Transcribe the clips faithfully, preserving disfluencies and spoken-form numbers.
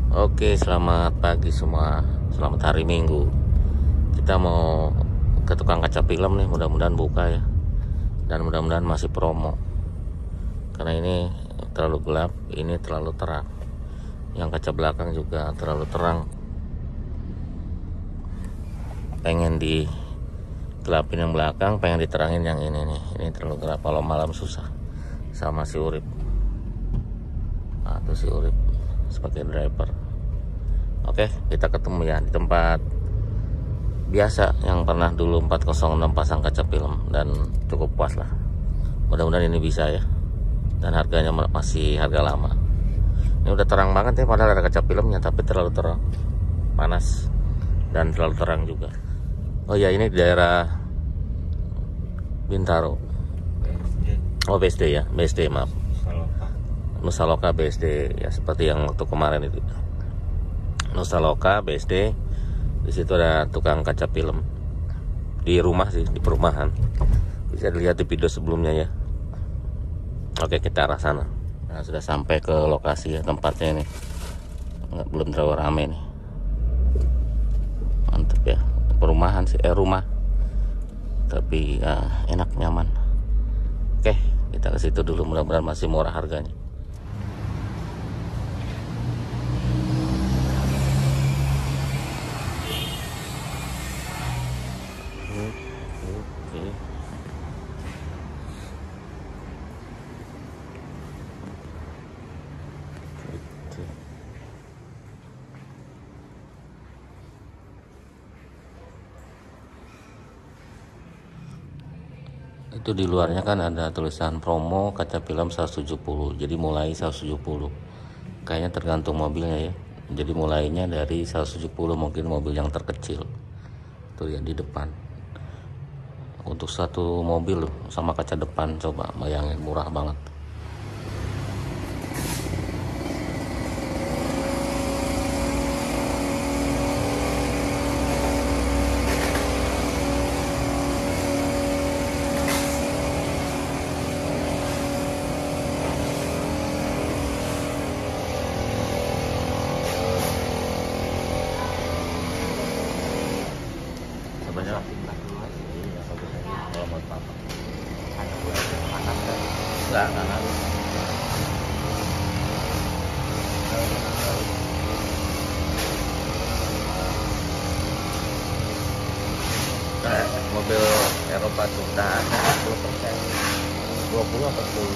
Oke, selamat pagi semua. Selamat hari Minggu. Kita mau ke tukang kaca film nih, mudah-mudahan buka ya. Dan mudah-mudahan masih promo. Karena ini terlalu gelap, ini terlalu terang. Yang kaca belakang juga terlalu terang. Pengen digelapin yang belakang, pengen diterangin yang ini nih. Ini terlalu gelap, kalau malam susah. Sama si Urip. Nah, itu si Urip sebagai driver. Oke, kita ketemu ya di tempat biasa yang pernah dulu empat nol enam pasang kaca film, dan cukup puas lah. Mudah-mudahan ini bisa ya. Dan harganya masih harga lama. Ini udah terang banget ya, padahal ada kaca filmnya, tapi terlalu terang, panas, dan terlalu terang juga. Oh ya, ini di daerah Bintaro. Oh, B S D ya, B S D maaf. Nusa Loka B S D ya, seperti yang waktu kemarin itu. Nusa Loka B S D. Di situ ada tukang kaca film. Di rumah sih, di perumahan. Bisa dilihat di video sebelumnya ya. Oke, kita arah sana. Nah, sudah sampai ke lokasi ya, tempatnya ini. Nggak, belum terlalu rame nih. Mantep ya. Perumahan sih, eh rumah. Tapi ya, enak, nyaman. Oke, kita ke situ dulu, mudah-mudahan masih murah harganya. Itu di luarnya kan ada tulisan promo kaca film seratus tujuh puluh, jadi mulai seratus tujuh puluh. Kayaknya tergantung mobilnya ya, jadi mulainya dari seratus tujuh puluh, mungkin mobil yang terkecil tuh ya di depan. Untuk satu mobil sama kaca depan, coba bayangin, murah banget. Sebenarnya kalau mau apa? Enggak, enggak ngaruh. Nah, mobil Eropa tuh tahan sepuluh persen, dua puluh atau sepuluh.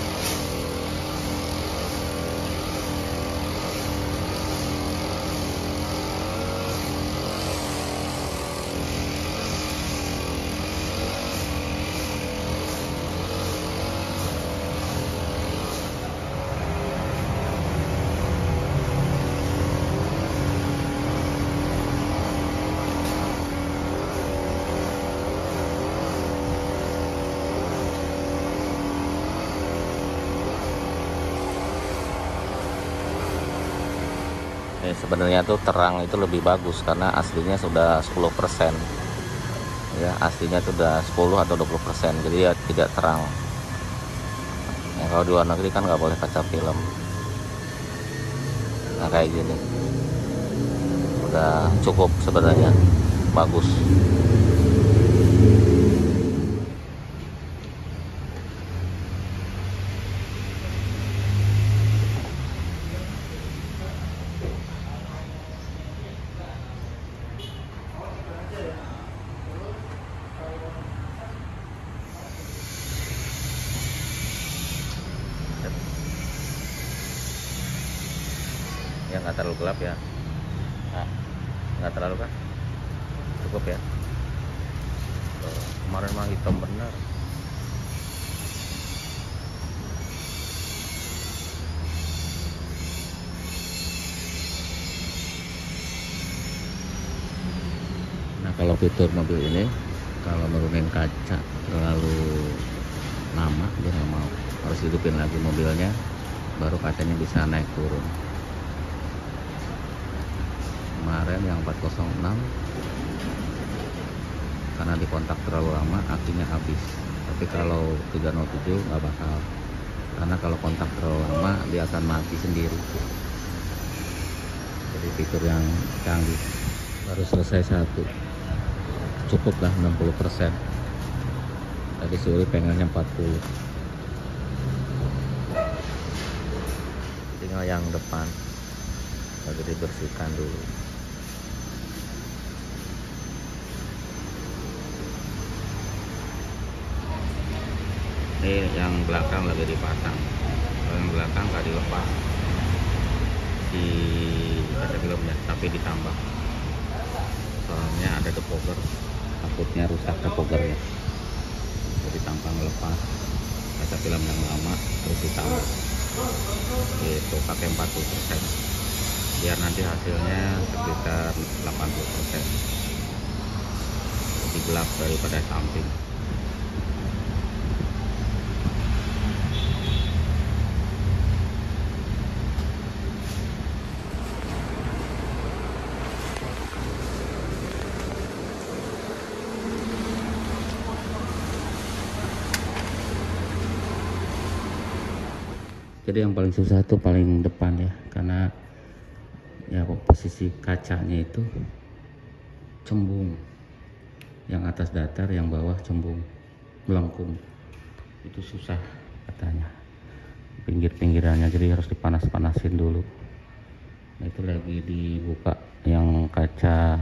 Eh, sebenarnya tuh terang itu lebih bagus karena aslinya sudah sepuluh persen. Ya, aslinya itu udah sepuluh atau dua puluh persen. Jadi ya tidak terang. Ya, kalau di luar negeri kan nggak boleh kaca film. Nah, kayak gini. Udah cukup sebenarnya. Bagus. Ya nggak terlalu gelap ya. Nah, nggak terlalu kan, cukup ya. Tuh, kemarin mah hitam bener. Nah, kalau fitur mobil ini, kalau nurunin kaca terlalu lama dia nggak mau, harus hidupin lagi mobilnya, baru kacanya bisa naik turun. Kemarin yang empat nol enam karena dikontak terlalu lama akinya habis, tapi kalau tiga nol tujuh nggak bakal, karena kalau kontak terlalu lama dia akan mati sendiri. Jadi fitur yang canggih. Baru selesai satu, cukup lah enam puluh persen. Tadi si Urip pengennya empat puluh. Tinggal yang depan lagi dibersihkan dulu. Ini yang belakang lagi dipasang. Kalau yang belakang nggak dilepas di kaca filmnya, tapi ditambah. Soalnya ada depogger, takutnya rusak depoggernya. Jadi tanpa melepas kaca film yang lama terus ditambah. Itu pakai empat puluh persen. Biar nanti hasilnya sekitar delapan puluh persen. Lebih gelap daripada samping. Jadi yang paling susah itu paling depan ya, karena ya posisi kacanya itu cembung, yang atas datar, yang bawah cembung, melengkung. Itu susah katanya pinggir-pinggirannya, jadi harus dipanas-panasin dulu. Nah, itu lagi dibuka yang kaca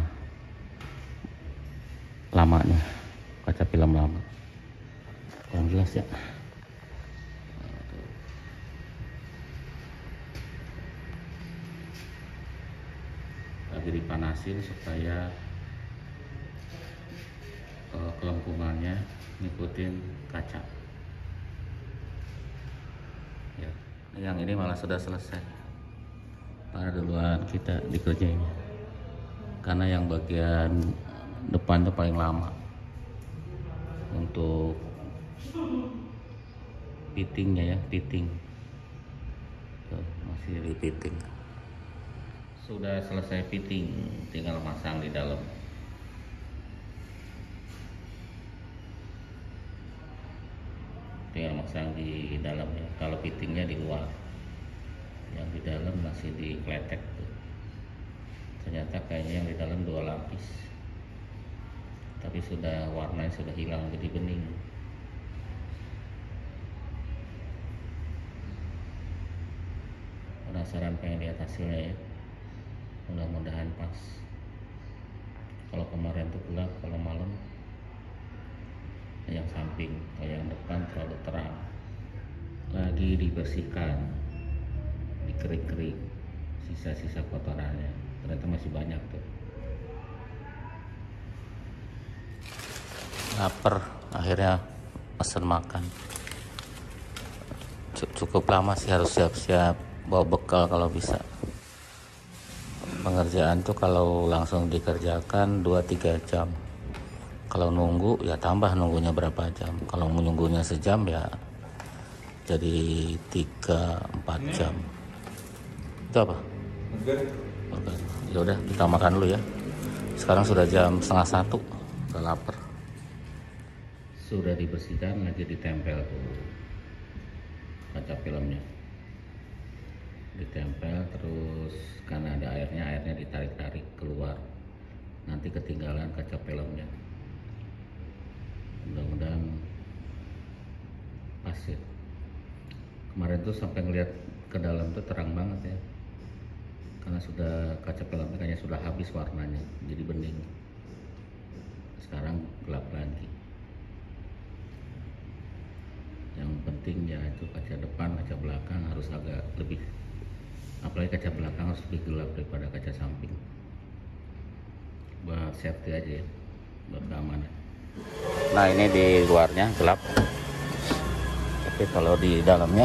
lamanya, kaca film lama. Kurang jelas ya. Lagi dipanasin supaya uh, kelengkungannya ngikutin kaca ya. Yang ini malah sudah selesai, para duluan kita dikerjainnya, karena yang bagian depan itu paling lama untuk fittingnya ya, fitting tuh, masih di fitting. Sudah selesai fitting, tinggal masang di dalam. Tinggal masang di dalam ya. Kalau fittingnya di luar, yang di dalam masih dikletek tuh. Ternyata kayaknya yang di dalam dua lapis, tapi sudah warnanya sudah hilang jadi bening. Penasaran pengen lihat hasilnya ya. Mudah-mudahan pas. Kalau kemarin tuh gelap, kalau malam yang samping, kalau yang depan terlalu terang. Lagi dibersihkan, dikerik-kerik sisa-sisa kotorannya. Ternyata masih banyak tuh. Lapar, akhirnya pesen makan. Cukup lama sih, harus siap-siap bawa bekal kalau bisa. Pengerjaan tuh kalau langsung dikerjakan dua tiga jam. Kalau nunggu ya tambah nunggunya berapa jam. Kalau menunggunya sejam ya jadi tiga empat jam. Itu apa? Burger. Ya udah kita makan dulu ya. Sekarang sudah jam setengah satu. Udah lapar. Sudah dibersihkan, lagi ditempel tuh kaca filmnya. Ditempel terus, karena ada airnya, airnya ditarik-tarik keluar, nanti ketinggalan kaca filmnya. Mudah-mudahan pas ya. Kemarin tuh sampai ngeliat ke dalam tuh terang banget ya, karena sudah kaca filmnya kayaknya sudah habis warnanya, jadi bening. Sekarang gelap lagi. Yang penting ya itu kaca depan, kaca belakang harus agak lebih, apalagi kaca belakang harus lebih gelap daripada kaca samping, buat safety aja ya, buat keamanan. Nah ini di luarnya gelap, tapi kalau di dalamnya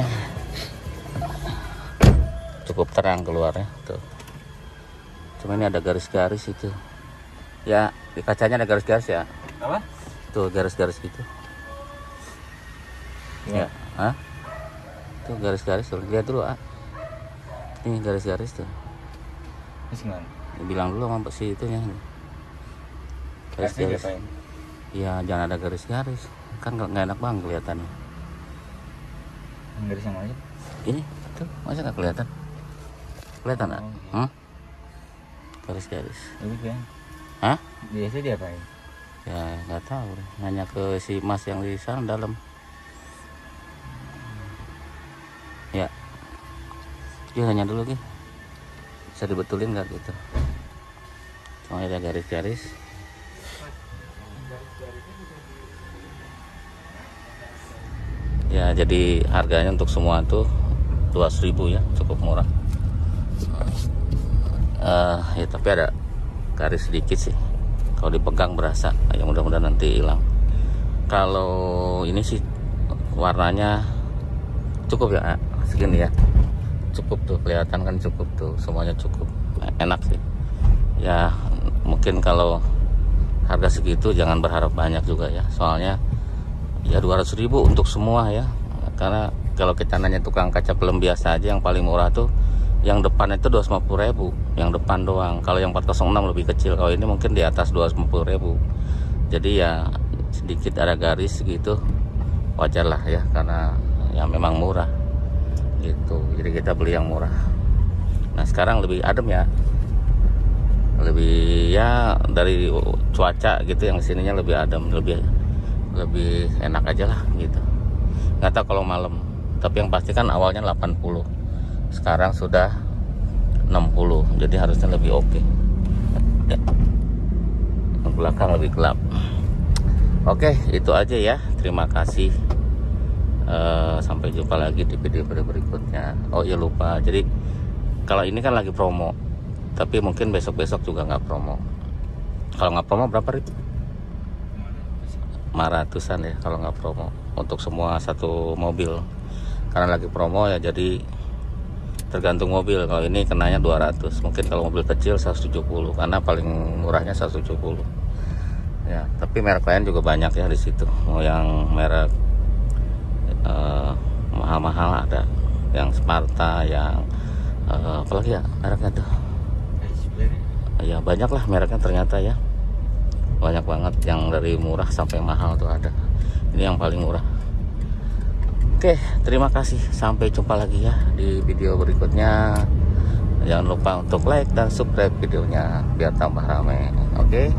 cukup terang keluarnya tuh. Cuma ini ada garis-garis itu ya, di kacanya ada garis-garis ya. Apa? Tuh garis-garis gitu ya, ya. Hah? Tuh garis-garis tuh, lihat dulu ah. Ini garis-garis tuh. Bilang dulu sama si itunya. Garis-garis. Iya, jangan ada garis-garis. Kan nggak enak banget kelihatannya. Garis yang mana? Ini tuh, masa nggak kelihatan? Kelihatan nggak? Oh, hmm? garis-garis. Ini kan? Hah? Biasa diapain? Ya nggak tahu, nanya ke si Mas yang di sana dalam. Ya, dia nanya dulu Ki, bisa dibetulin nggak gitu? Cuma ada garis-garis. Ya jadi harganya untuk semua tuh dua ratus ribu ya, cukup murah. Uh, ya tapi ada garis sedikit sih. Kalau dipegang berasa, ya mudah-mudahan nanti hilang. Kalau ini sih warnanya cukup ya, segini ya, cukup tuh, kelihatan kan cukup tuh, semuanya cukup, enak sih. Ya mungkin kalau harga segitu jangan berharap banyak juga ya, soalnya ya dua ratus ribu untuk semua ya. Karena kalau kita nanya tukang kaca film biasa aja yang paling murah tuh yang depan itu dua ratus lima puluh ribu, yang depan doang. Kalau yang empat nol enam lebih kecil, kalau ini mungkin di atas dua ratus lima puluh ribu. Jadi ya sedikit ada garis gitu, wajar lah ya, karena ya memang murah gitu. Jadi kita beli yang murah. Nah sekarang lebih adem ya, lebih ya dari cuaca gitu, yang sininya lebih adem, lebih lebih enak aja lah gitu. Nggak tahu kalau malam, tapi yang pasti kan awalnya delapan puluh, sekarang sudah enam puluh, jadi harusnya lebih oke. Ya. Yang belakang lebih gelap. Oke, itu aja ya. Terima kasih. Uh, sampai jumpa lagi di video berikutnya. Oh iya lupa, jadi kalau ini kan lagi promo, tapi mungkin besok-besok juga nggak promo. Kalau nggak promo berapa Rip? lima ratusan ya kalau nggak promo, untuk semua satu mobil. Karena lagi promo ya, jadi tergantung mobil. Kalau ini kenanya dua ratus, mungkin kalau mobil kecil seratus tujuh puluh, karena paling murahnya seratus tujuh puluh ya. Tapi merek lain juga banyak ya di situ. Mau yang merek uh, mahal-mahal ada, yang Sparta, yang uh, apalagi ya mereknya tuh ya, banyak lah mereknya ternyata ya, banyak banget, yang dari murah sampai mahal tuh ada. Ini yang paling murah. Oke, terima kasih. Sampai jumpa lagi ya di video berikutnya. Jangan lupa untuk like dan subscribe videonya biar tambah rame. Oke.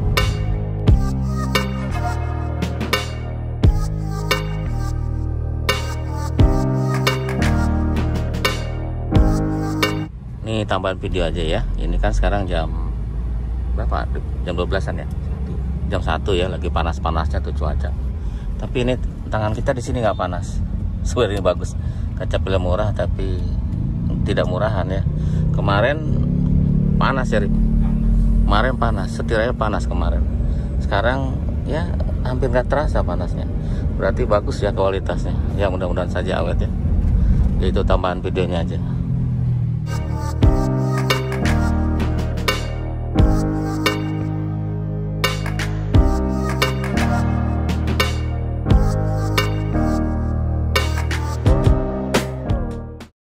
Ini tambahan video aja ya. Ini kan sekarang jam berapa? Jam dua belasan ya. Jam satu ya, lagi panas-panasnya tuh cuaca. Tapi ini tangan kita di sini nggak panas. Sebenarnya bagus, kaca film murah tapi tidak murahan ya. Kemarin panas ya Rip. Kemarin panas, setirnya panas kemarin. Sekarang ya hampir nggak terasa panasnya. Berarti bagus ya kualitasnya. Ya mudah-mudahan saja awet ya. Itu tambahan videonya aja.